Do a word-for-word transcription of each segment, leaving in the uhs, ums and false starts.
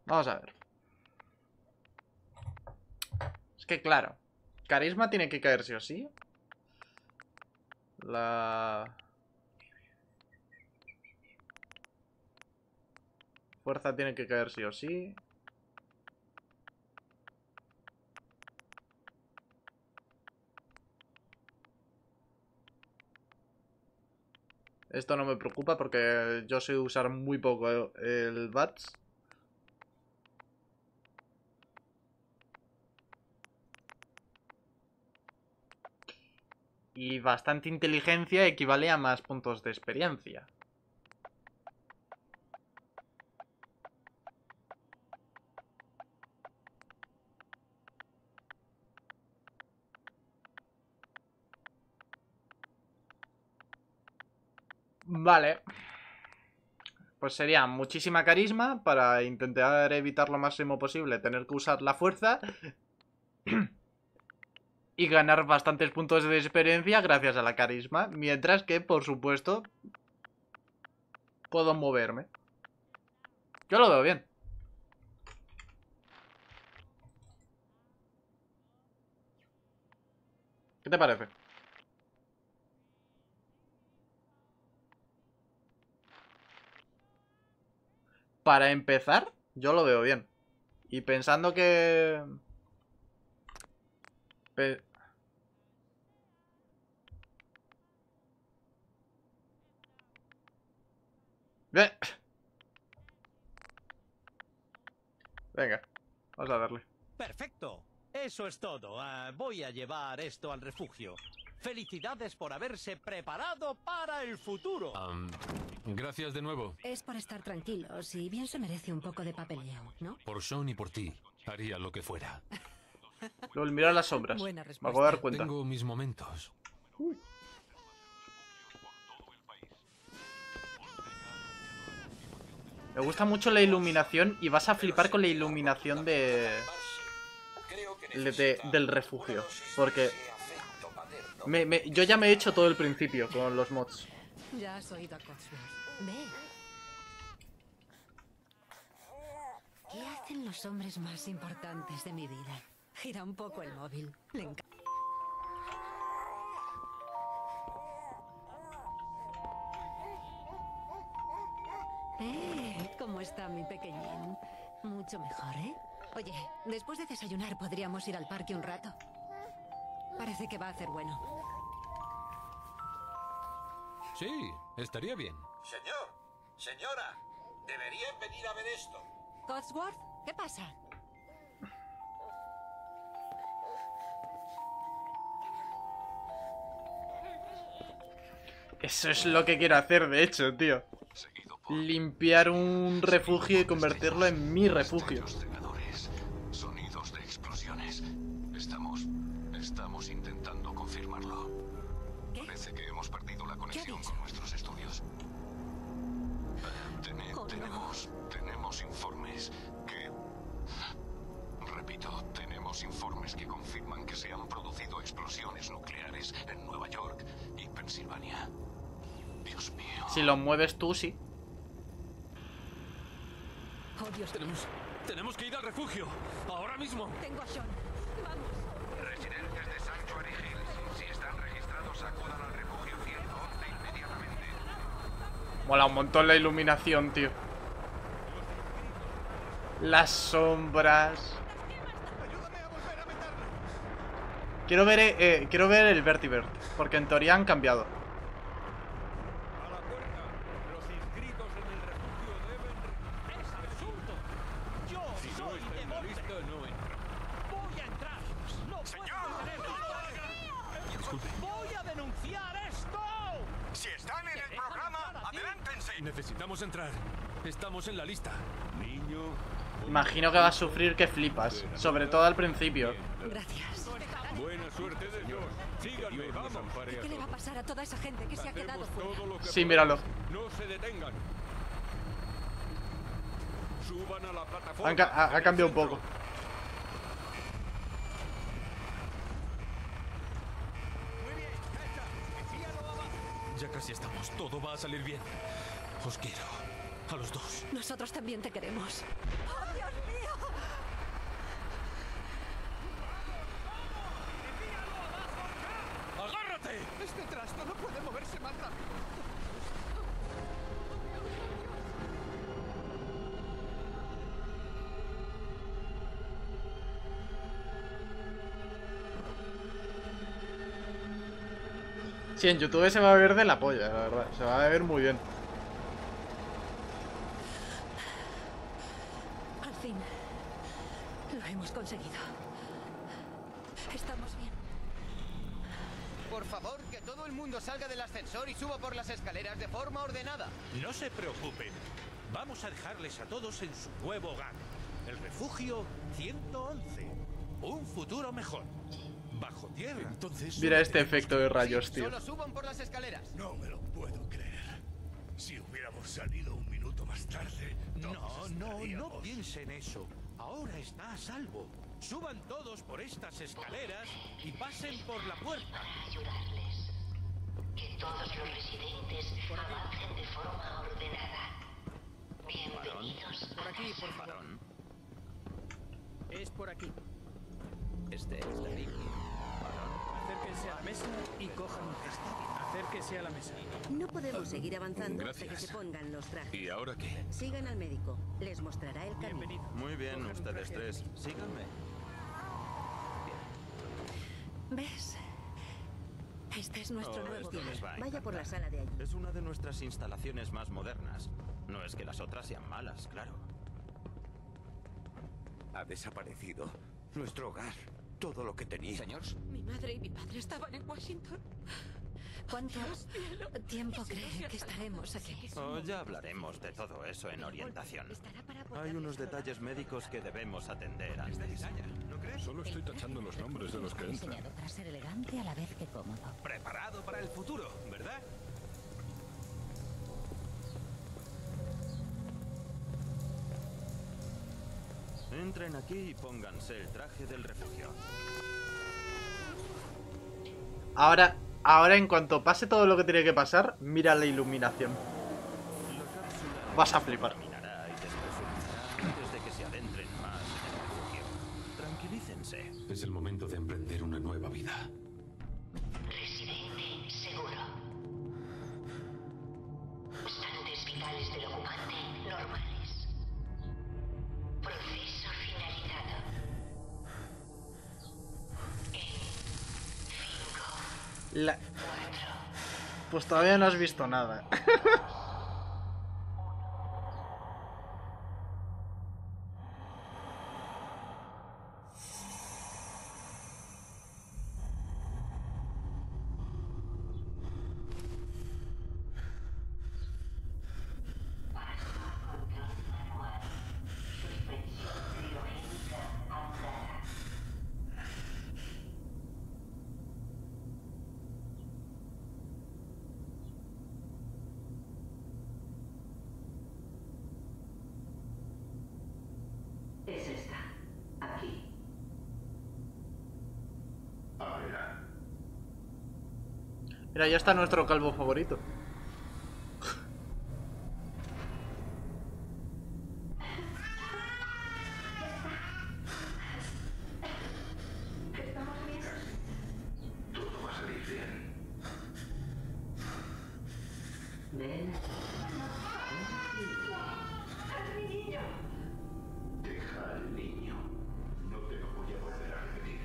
Vamos a ver. Es que claro, carisma tiene que caer sí o sí. La... fuerza tiene que caer sí o sí. Esto no me preocupa porque yo sé usar muy poco el B A T S. Y bastante inteligencia equivale a más puntos de experiencia. Vale. Pues sería muchísima carisma para intentar evitar lo máximo posible tener que usar la fuerza y ganar bastantes puntos de experiencia gracias a la carisma. Mientras que, por supuesto, puedo moverme. Yo lo veo bien. ¿Qué te parece? Para empezar, yo lo veo bien. Y pensando que... Pe... Venga, vamos a darle. Perfecto. Eso es todo. Uh, voy a llevar esto al refugio. Felicidades por haberse preparado para el futuro. Um, gracias de nuevo. Es por estar tranquilos y bien se merece un poco de papeleo, ¿no? Por Sean y por ti. Haría lo que fuera. Luego mira las sombras. Buena Me respuesta. acabo de dar cuenta. Tengo mis momentos. Uy. Me gusta mucho la iluminación y vas a flipar con la iluminación de... de- de- del refugio. Porque me, me- yo ya me he hecho todo el principio con los mods. Ya has oído a Cotsworth. Ve. ¿Qué hacen los hombres más importantes de mi vida? Gira un poco el móvil. Le encanta. Eh, ¿cómo está mi pequeñín? Mucho mejor, ¿eh? Oye, después de desayunar podríamos ir al parque un rato. Parece que va a hacer bueno. Sí, estaría bien. Señor, señora, deberían venir a ver esto. Cotsworth, ¿qué pasa? Eso es lo que quiero hacer, de hecho, tío. Limpiar un refugio y convertirlo en mi refugio. Cegadores, sonidos de explosiones. Estamos, estamos intentando confirmarlo. ¿Qué? Parece que hemos perdido la conexión dicho? con nuestros estudios. Tene- Oh, no. tenemos, tenemos informes que... Repito, tenemos informes que confirman que se han producido explosiones nucleares en Nueva York y Pensilvania. Dios mío. Si lo mueves tú, sí. Oh, Dios. Tenemos, tenemos que ir al refugio. Ahora mismo. Tengo a Sean. Vamos. Residentes de Sanctuary Hills, si están registrados, acudan al refugio ciento once inmediatamente. Mola un montón la iluminación, tío. Las sombras. Quiero ver, eh, eh, quiero ver el Vertibird, porque en teoría han cambiado. A la puerta. Los inscritos en el refugio deben... ¡Es absurdo! Yo soy de Monte. no entro. Voy a entrar. No puedo Disculpe. ¡Voy a denunciar esto! Si están en el dejan programa, entrar aquí? adelántense. Necesitamos entrar. Estamos en la lista. Niño. Imagino que va a sufrir que flipas, sobre todo al principio. Gracias. Buena suerte, señor. Síganme, vamos. ¿Qué le va a pasar a toda esa gente que se ha quedado fuera? lo que Sí, míralo. No se detengan. Suban a la plataforma. Han ca- ha, ha cambiado un poco. Ya casi estamos. Todo va a salir bien. Os quiero. A los dos. Nosotros también te queremos. ¡Oh, Dios mío! ¡Agárrate! Este trasto no puede moverse más rápido. Sí, en YouTube se va a ver de la polla, la verdad. Se va a ver muy bien. Al fin. Lo hemos conseguido. Estamos bien. Por favor, que todo el mundo salga del ascensor y suba por las escaleras de forma ordenada. No se preocupen. Vamos a dejarles a todos en su nuevo hogar. El refugio ciento once. Un futuro mejor. Bajo tierra. Entonces. Mira este efecto de rayos, tío. Solo suban por las escaleras. No me lo puedo creer. Si hubiéramos salido un minuto más tarde. No, todos no, no estaríamos- piense en eso. Ahora está a salvo. Suban todos por estas escaleras y pasen por la puerta. Ayudarles. Que todos los residentes avancen de forma ordenada. Bienvenidos. Por aquí, por favor. Es por aquí. Este es la línea. Acérquense a la mesa y cojan un gesto. Acérquense a la mesa. No podemos seguir avanzando hasta que Gracias. se pongan los trajes. ¿Y ahora qué? Sigan al médico. Les mostrará el camino. Bienvenido. Muy bien, Cojan un ustedes traje tres. aquí. Síganme. ¿Ves? Este es nuestro Oh, nuevo esto hogar. les va a Vaya por la encantar. sala de allí. Es una de nuestras instalaciones más modernas. No es que las otras sean malas, claro. Ha desaparecido nuestro hogar. Todo lo que tenía. Señores, Mi madre y mi padre estaban en Washington. ¿Cuánto tiempo cree que estaremos aquí? Oh, ya hablaremos de todo eso en orientación. Hay unos detalles médicos que debemos atender antes. ¿No crees? Solo estoy tachando los nombres de los que entran. Diseñado para ser elegante a la vez que cómodo. Preparado para el futuro, ¿verdad? Entren aquí y pónganse el traje del refugio. Ahora, ahora en cuanto pase todo lo que tiene que pasar, mira la iluminación. La cápsula Vas a flipar. terminará y despresurizará antes de que se adentren más en el refugio. Tranquilícense. Es el momento de emprender una nueva vida. Residente seguro. Constantes vitales del ocupante normales. Proceso finalizado. En cinco, La... cuatro, Pues todavía no has visto nada. es esta. Aquí. Mira, ya está nuestro calvo favorito. Ven. Deja al niño. No te lo voy a volver a repetir.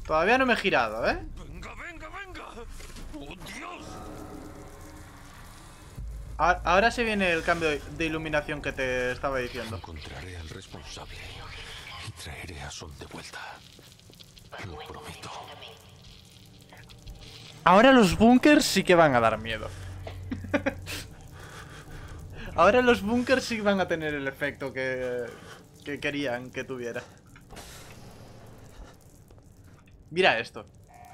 Todavía no me he girado, ¿eh? ¡Venga, venga, venga! ¡Oh, Dios! A- Ahora se viene el cambio de iluminación que te estaba diciendo. Encontraré al responsable y traeré a Sol de vuelta. Lo prometo. Ahora los búnkers sí que van a dar miedo. Ahora los búnkers sí van a tener el efecto que, que querían que tuviera. Mira esto.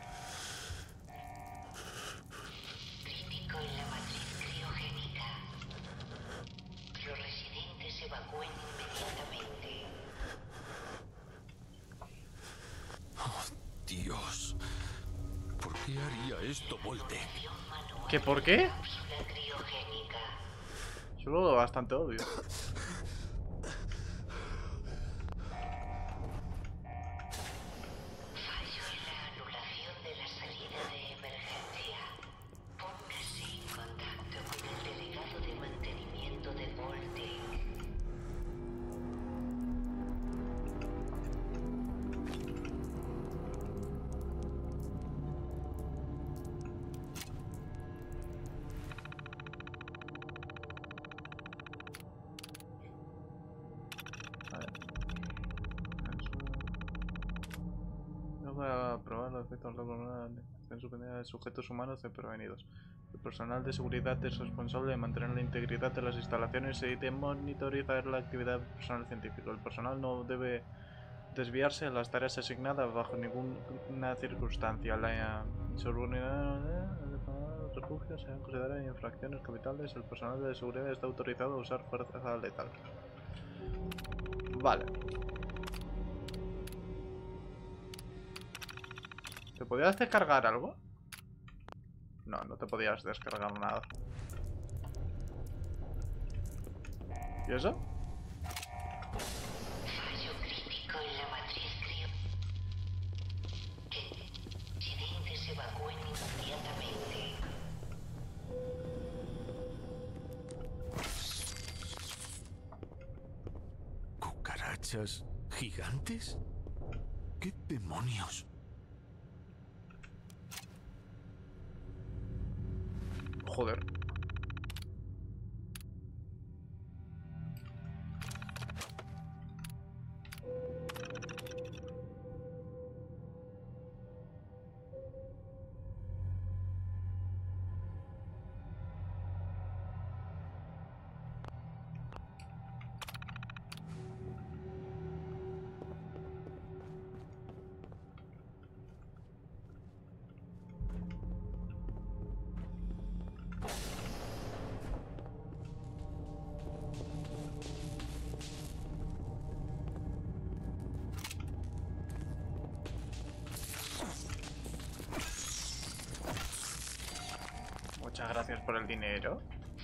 Crítico en la matriz criogénica. Los residentes evacúen inmediatamente. Oh, Dios. ¿Por qué haría esto, Voltec? ¿Qué por qué? Yo lo veo bastante obvio. Fallo en la anulación de la salida de emergencia. Póngase en contacto con el delegado de mantenimiento de Voltec. No voy a probar los efectos de suspendida de sujetos humanos desprevenidos. El personal de seguridad es responsable de mantener la integridad de las instalaciones y de monitorizar la actividad del personal científico. El personal no debe desviarse de las tareas asignadas bajo ninguna circunstancia. La insubordinación de refugios se han considerado infracciones capitales. El personal de seguridad está autorizado a usar fuerza letal. Vale. ¿Te podías descargar algo? No, no te podías descargar nada. ¿Y eso? Fallo crítico en la matriz crio. Que residentes evacúen inmediatamente. ¿Cucarachas gigantes? ¿Qué demonios? Joder. Muchas gracias por el dinero.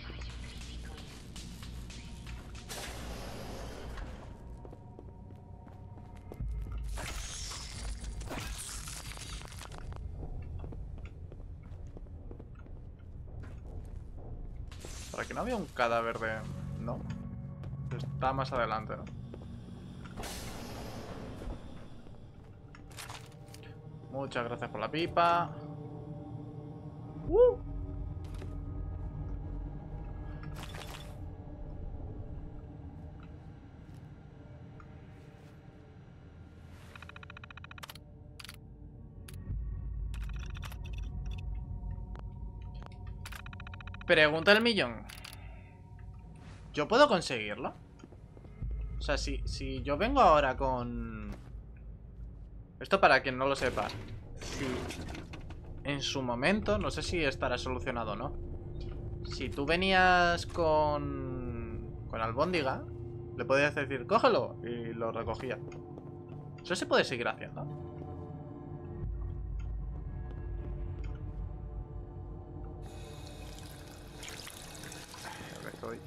Por aquí no había un cadáver de... No. Está más adelante, ¿no? Muchas gracias por la pipa. ¡Uh! Pregunta el millón. ¿Yo puedo conseguirlo? O sea, si, si yo vengo ahora con... Esto para quien no lo sepa. Si en su momento, no sé si estará solucionado o no. Si tú venías con... Con albóndiga, le podías decir, cógelo, y lo recogía. Eso se puede seguir haciendo. Estoy.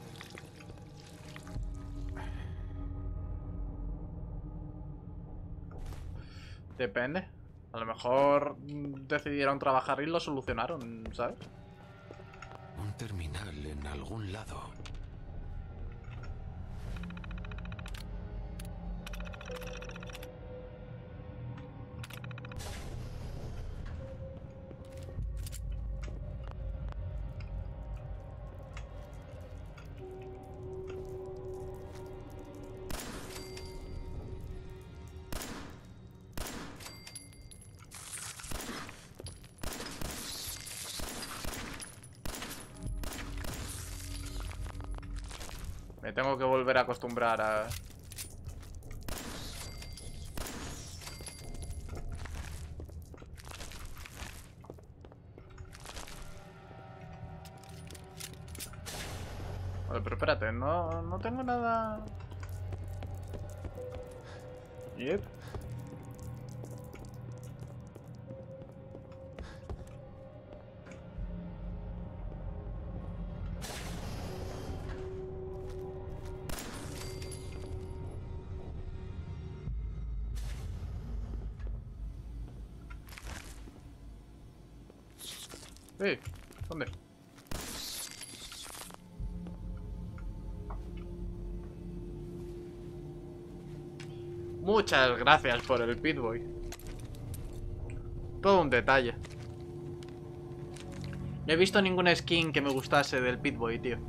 Depende. A lo mejor decidieron trabajar y lo solucionaron, ¿sabes? Un terminal en algún lado. Me tengo que volver a acostumbrar a... Vale, pero espérate, no, no tengo nada... Yep. Eh, ¿dónde? Muchas gracias por el Pip-Boy. Todo un detalle. No he visto ninguna skin que me gustase del Pip-Boy, tío.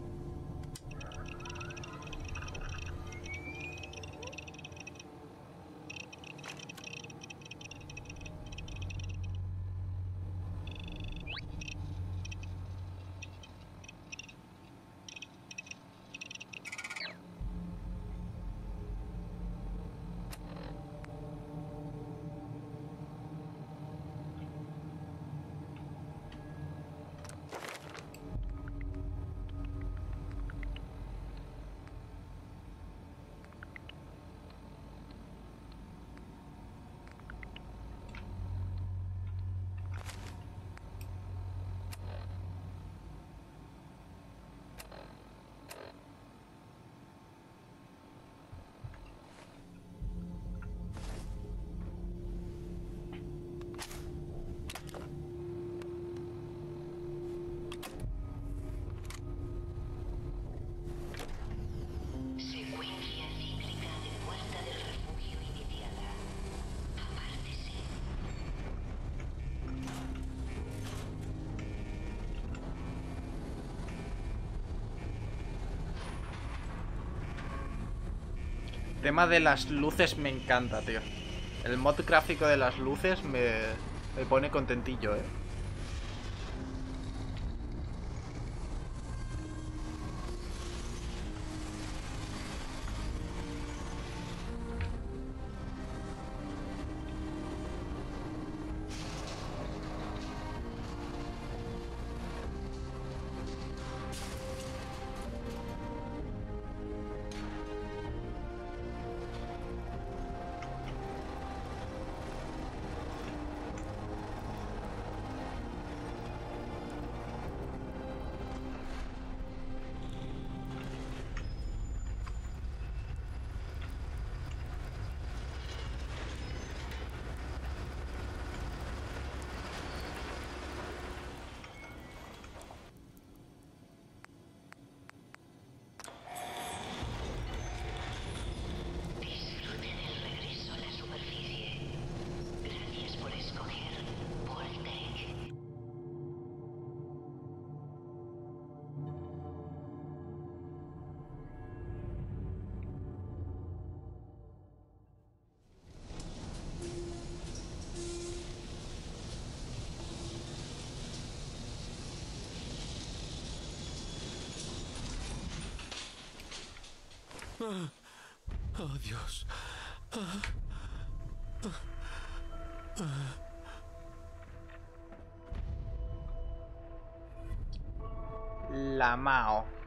Secuencia cíclica de puerta del refugio iniciada. Apártese. El tema de las luces me encanta, tío. El mod gráfico de las luces me, me pone contentillo, eh. Disfrute del regreso a la superficie. Gracias por escoger Voltec. Ah. Oh, Dios. Ah. Ah. Ah. La Mao.